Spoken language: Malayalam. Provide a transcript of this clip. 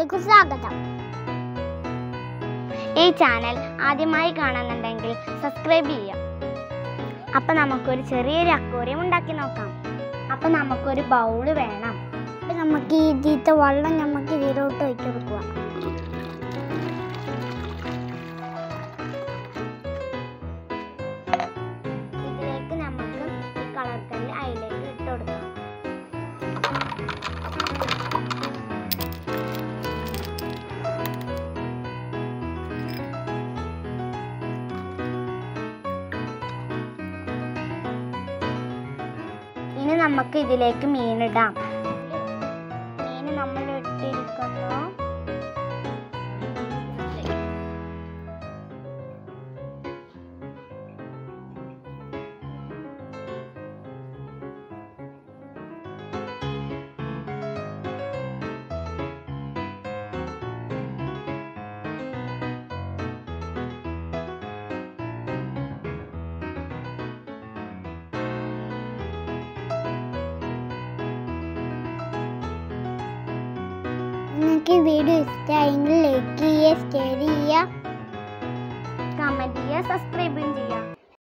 എല്ലാവർക്കും സ്വാഗതം. ഈ ചാനൽ ആദ്യമായി കാണുന്നുണ്ടെങ്കിൽ സബ്സ്ക്രൈബ് ചെയ്യാം. അപ്പം നമുക്കൊരു ചെറിയൊരു അക്വേറിയം ഉണ്ടാക്കി നോക്കാം. അപ്പം നമുക്കൊരു ബൗള് വേണം. നമുക്ക് ഇതിലത്തെ വെള്ളം നമുക്ക് ഇതിലോട്ട് ഒഴിച്ചു കൊടുക്കുക. ഇതിലേക്ക് നമുക്ക് ഈ കളർ കല്ല് അതിലേക്ക് ഇട്ട് കൊടുക്കാം. ഇനി നമുക്ക് ഇതിലേക്ക് മീനിടാം. മീൻ നമ്മൾ ഇട്ടിരിക്കുന്നു. നിങ്ങൾക്ക് വീഡിയോ ഇഷ്ടമായെങ്കിൽ ലൈക്ക് ചെയ്യുക, ഷെയർ ചെയ്യുക, കമൻറ്റ് ചെയ്യുക, സബ്സ്ക്രൈബും ചെയ്യുക.